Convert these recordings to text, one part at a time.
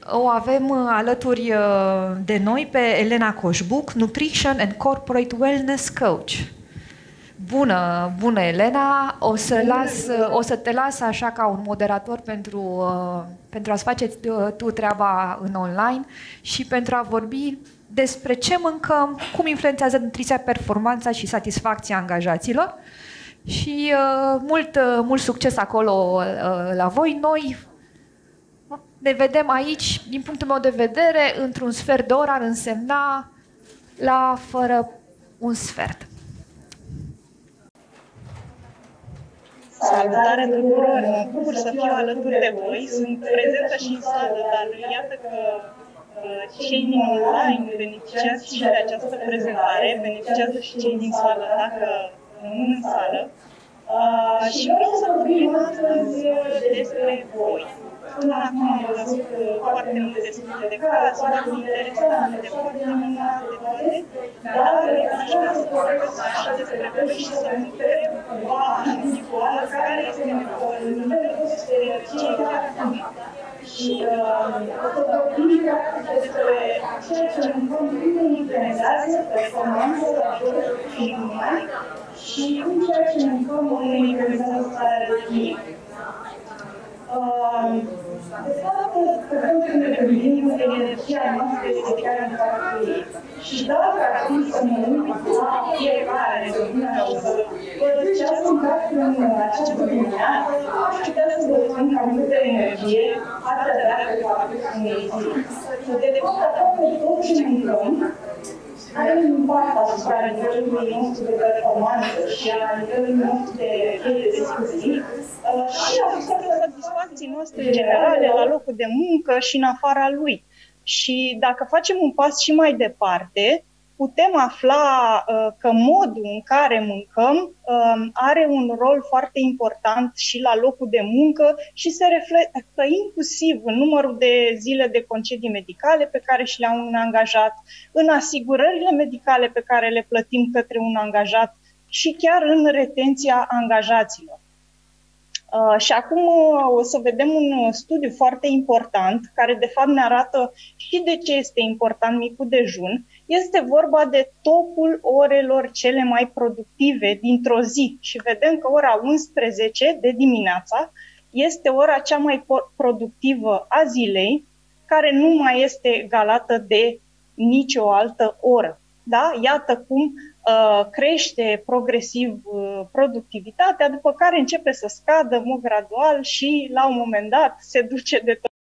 O avem alături de noi pe Elena Coșbuc, Nutrition and Corporate Wellness Coach. Bună, bună Elena, o să te las așa ca un moderator pentru a-ți face tu treaba în online și pentru a vorbi despre ce mâncăm, cum influențează nutriția performanța și satisfacția angajaților și mult succes acolo la voi. Noi ne vedem aici, din punctul meu de vedere, într-un sfert de oră ar însemna la fără un sfert. Salutare tuturor! Mă bucur să fiu alături de voi. Sunt prezentă și în sală, dar iată că cei din online beneficiază și de această prezentare, beneficiază și cei din sală dacă rămân în sală. Și vreau să vorbim astăzi despre voi. Până acum am văzut foarte multe studii de caz, foarte interesante, foarte minunate toate, dar aș vrea să vorbesc așa despre voi și să mă întreb, individual, care este nivelul vostru de energie acum. Și să vorbim despre ceea ce mâncăm, cum influențează performanța și numai, și cum ceea ce mâncăm influențează starea de timp. De fapt, cuvântul de gândim energia noastră este chiar în capul ei. Și dacă ar fi să mă uit la fiecare lună și să văd ce ați mâncat în această dimineață, aș putea să vă spun că am multă energie, atât de dacă fac unei zi. De fapt, aproape tot ce mâncăm are un impact asupra nivelului nostru de performanță și a nivelului nostru de discuții și asupra satisfacției noastre generale la locul de muncă și în afara lui. Și dacă facem un pas și mai departe, putem afla că modul în care mâncăm are un rol foarte important și la locul de muncă și se reflectă inclusiv în numărul de zile de concedii medicale pe care și le-au un angajat, în asigurările medicale pe care le plătim către un angajat și chiar în retenția angajaților. Și acum o să vedem un studiu foarte important, care de fapt ne arată și de ce este important micul dejun. Este vorba de topul orelor cele mai productive dintr-o zi. Și vedem că ora 11 de dimineața este ora cea mai productivă a zilei, care nu mai este egalată de nicio altă oră. Da? Iată cum crește progresiv productivitatea, după care începe să scadă în mod gradual și la un moment dat se duce de tot.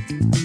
Thank you.